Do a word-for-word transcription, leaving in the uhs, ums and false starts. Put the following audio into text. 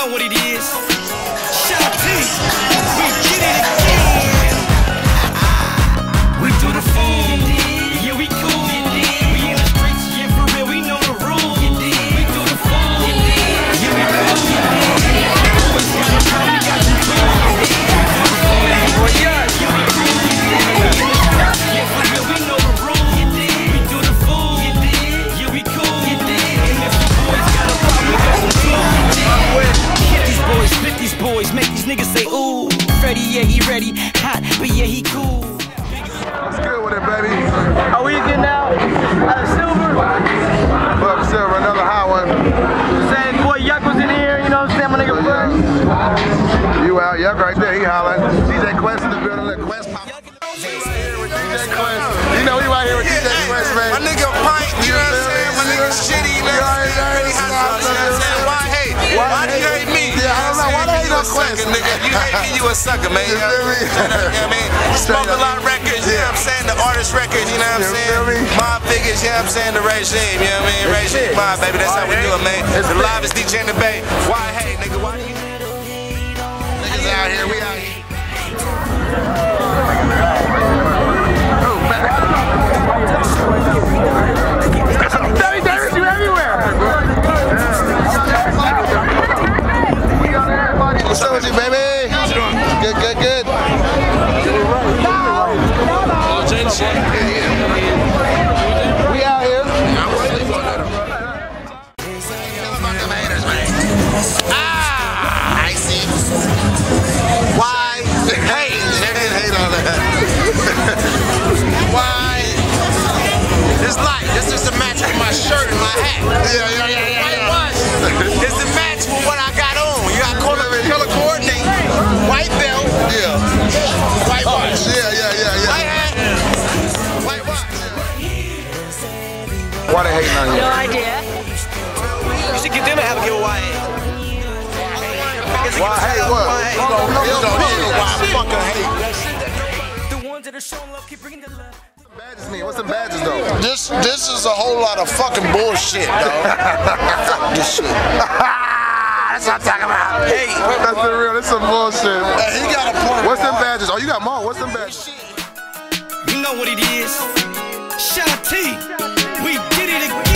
know what it is. Shout T, we did it again. We do the food, yeah we cool. We in the streets, yeah for real, we know the rules. We do the food, yeah we cool. Always got the time, we got the tools. Boy, yeah, yeah we cool. Yeah for real, we know the rules. We do the food, yeah we cool. And if the boys got a problem, we got some tools. Hit these boys, spit these boys, make these niggas say ooh. Freddie, yeah he ready, hot, but yeah he cool. What's good with it, baby? Are we getting out out of Silver? Bub Silver, another hot one. Saying boy Yuck was in here, you know what I'm saying, my nigga Fred. You out, Yuck right there, he hollering. D J Quest in the building, let Quest pop. D J Quest. You know we right here with D J Quest, man. My nigga Pint, you know what I'm saying? My nigga Shitty, you know what I'm saying? You know what I'm saying? Why hate? Why do you hate me? Yeah, I don't know. Why do you hate no Quest? Nigga, you hate me, you a sucker, man. You know what I mean? Smoke a lot of records, you know what I'm saying? The artist records, you know what I'm saying? Mob figures, you know what I'm saying? The regime, you know what I mean? Regime mob, baby, that's how we do it, man. The livest D J in the Bay. Why hate, nigga? Why do you hate? Niggas out here, we out here. David Davis, you everywhere. What's up with you, baby? Good, good, good. We out here. Ah, I see. Why hate? They didn't hate on that. Why? This light, this is a match with my shirt and my hat. Yeah, yeah, yeah, yeah. White wash. It's a match with what I got on. You got color, color coordinate. White belt. Yeah. White wash. Yeah, yeah, yeah, yeah. White hat. White wash. Why they hating on you? No idea. You should get them to have a giveaway. Why hate what? You don't know, you don't know why I fucking hate. The ones that are showing love keep bringing the love. Badges mean? What's the badges though? This this is a whole lot of fucking bullshit, dog. Fuck this shit. That's what I'm talking about. Hey, That's the real. That's some bullshit. he got a point. What's them badges? Oh, you got more. What's them badges? You know what it is. Shout T, we did it again.